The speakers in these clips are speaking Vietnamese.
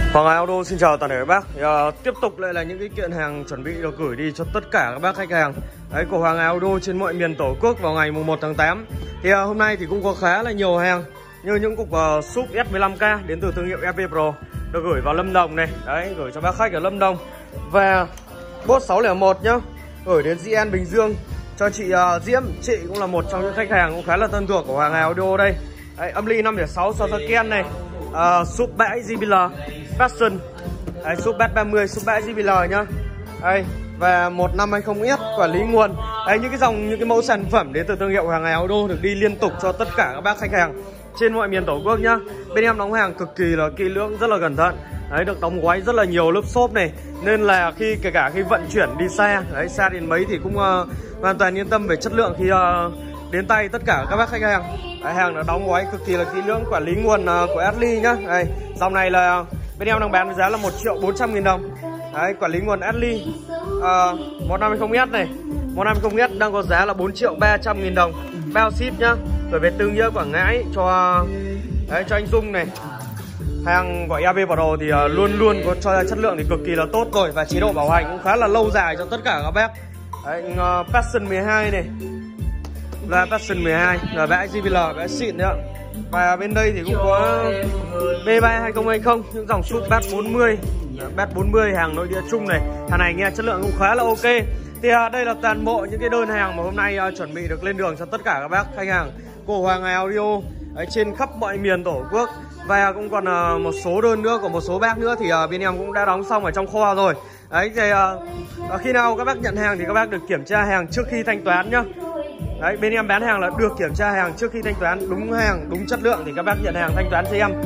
Hoàng Hải Auto xin chào toàn thể các bác. Tiếp tục lại là những cái kiện hàng chuẩn bị được gửi đi cho tất cả các bác khách hàng đấy của Hoàng Hải Auto trên mọi miền Tổ quốc vào ngày mùng 1 tháng 8. Thì hôm nay thì cũng có khá là nhiều hàng như những cục súp S15K đến từ thương hiệu FV Pro được gửi vào Lâm Đồng này, đấy, gửi cho bác khách ở Lâm Đồng. Và Boss 601 nhá, gửi đến GN Bình Dương cho chị Diễm, chị cũng là một trong những khách hàng cũng khá là thân thuộc của Hoàng Hải Auto đây. Đấy, âm ly 506 Sosaken này, súp bãi JBL Passion, súp bat 30 súp bãi JBL nhá. Đây, và 1520S quản lý nguồn. Đấy, những cái mẫu sản phẩm đến từ thương hiệu Hoàng Hải Auto được đi liên tục cho tất cả các bác khách hàng trên mọi miền Tổ quốc nhá. Bên em đóng hàng cực kỳ là kỹ lưỡng, rất là cẩn thận. Đấy, được đóng gói rất là nhiều lớp xốp này, nên là kể cả khi vận chuyển đi xa, đấy, xa đến mấy thì cũng hoàn toàn yên tâm về chất lượng khi đến tay tất cả các bác khách hàng. Đấy, hàng đã đóng gói cực kỳ là kỹ lưỡng, quản lý nguồn của Ashley nhá. Đây, dòng này là bên em đang bán với giá là 1.400.000 đồng. Đấy, quản lý nguồn Ashley 1520S này, 1520S đang có giá là 4.300.000 đồng, bao ship nhá. Gửi về Tư Nghĩa Quảng Ngãi cho anh Dung này. Hàng của EV Pro thì luôn luôn có cho ra chất lượng thì cực kỳ là tốt rồi, và chế độ bảo hành cũng khá là lâu dài cho tất cả các bác. Đấy, Passion 12 này là Passion 12 là bãi JBL, bãi xịn đấy ạ. Và bên đây thì cũng có B3 2020, những dòng súp bat 40, bat 40 hàng nội địa chung này. Hàng này nghe chất lượng cũng khá là ok. Thì đây là toàn bộ những cái đơn hàng mà hôm nay chuẩn bị được lên đường cho tất cả các bác khách hàng của Hoàng Hải Auto trên khắp mọi miền Tổ quốc. Và cũng còn một số đơn nữa của một số bác nữa thì bên em cũng đã đóng xong ở trong kho rồi. Đấy, thì khi nào các bác nhận hàng thì các bác được kiểm tra hàng trước khi thanh toán nhá. Đấy, bên em bán hàng là được kiểm tra hàng trước khi thanh toán, đúng hàng, đúng chất lượng thì các bác nhận hàng thanh toán cho em.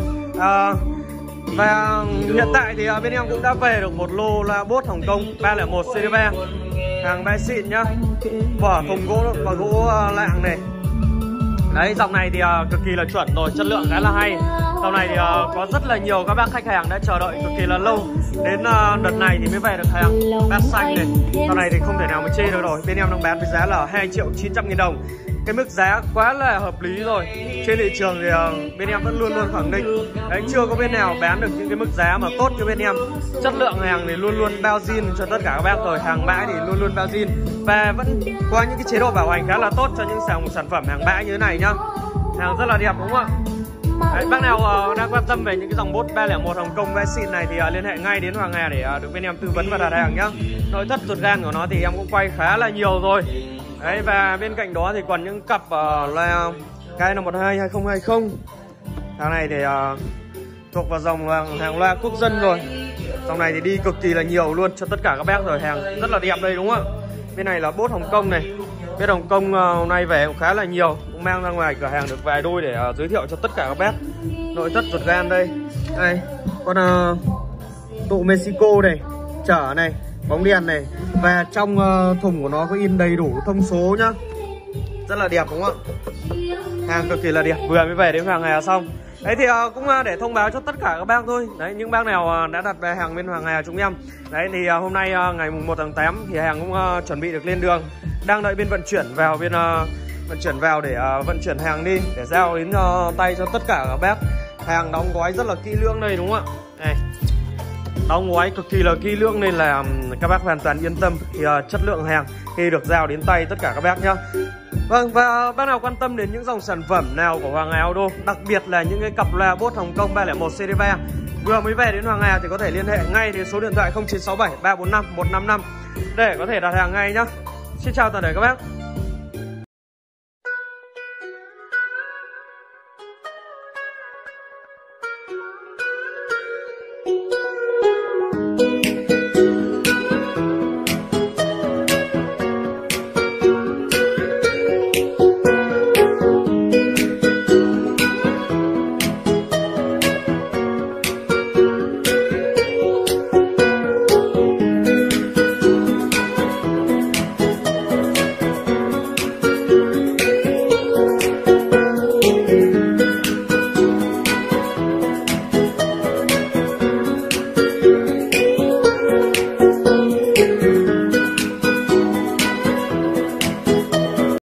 Và hiện tại thì bên em cũng đã về được một lô là Boss Hồng Kông 301 CD3, hàng bay xịn nhá, vỏ thùng gỗ và gỗ lạng này. Đấy, dòng này thì cực kỳ là chuẩn rồi, chất lượng khá là hay. Dòng này thì có rất là nhiều các bác khách hàng đã chờ đợi cực kỳ là lâu, đến đợt này thì mới về được hàng bát xanh này. Dòng này thì không thể nào mà chê được rồi. Bên em đang bán với giá là 2.900.000 đồng. Cái mức giá quá là hợp lý rồi. Trên thị trường thì bên em vẫn luôn luôn khẳng định đấy, chưa có bên nào bán được những cái mức giá mà tốt như bên em. Chất lượng hàng thì luôn luôn bao zin cho tất cả các bác rồi, hàng bãi thì luôn luôn bao zin. Và vẫn có những cái chế độ bảo hành khá là tốt cho những sản phẩm hàng bãi như thế này nhá. Hàng rất là đẹp đúng không ạ? Đấy, bác nào đang quan tâm về những cái dòng Boss 301 Hồng Kông vai xịn này thì liên hệ ngay đến Hoàng Hà để được bên em tư vấn và đặt hàng nhá. Nội thất ruột gan của nó thì em cũng quay khá là nhiều rồi. Đấy, và bên cạnh đó thì còn những cặp là KN12 2020. Hàng này thì thuộc vào dòng hàng loa quốc dân rồi. Dòng này thì đi cực kỳ là nhiều luôn cho tất cả các bác rồi, hàng rất là đẹp đây đúng không ạ? Bên này là Boss Hồng Kông này. Bên Hồng Kông hôm nay về cũng khá là nhiều, cũng mang ra ngoài cửa hàng được vài đôi để giới thiệu cho tất cả các bác. Nội thất ruột gan đây. Đây, con tụ Mexico này, chở này, bóng đèn này, và trong thùng của nó có in đầy đủ thông số nhá. Rất là đẹp đúng không ạ? Hàng cực kỳ là đẹp, vừa mới về đến Hoàng Hà xong. Đấy thì cũng để thông báo cho tất cả các bác thôi. Đấy, những bác nào đã đặt về hàng bên Hoàng Hà chúng em. Đấy thì hôm nay ngày mùng 1 tháng 8 thì hàng cũng chuẩn bị được lên đường. Đang đợi bên vận chuyển vào, để vận chuyển hàng đi để giao đến tay cho tất cả các bác. Hàng đóng gói rất là kỹ lưỡng đây đúng không ạ? Này, đóng gói cực kỳ là kỹ lưỡng nên là các bác hoàn toàn yên tâm thì chất lượng hàng khi được giao đến tay tất cả các bác nhá. Vâng, và bác nào quan tâm đến những dòng sản phẩm nào của Hoàng Hải Auto, đặc biệt là những cái cặp loa Boss Hồng Kông 301 CD3 vừa mới về đến Hoàng Hà thì có thể liên hệ ngay đến số điện thoại 0967 345 155 để có thể đặt hàng ngay nhá. Xin chào toàn thể các bác.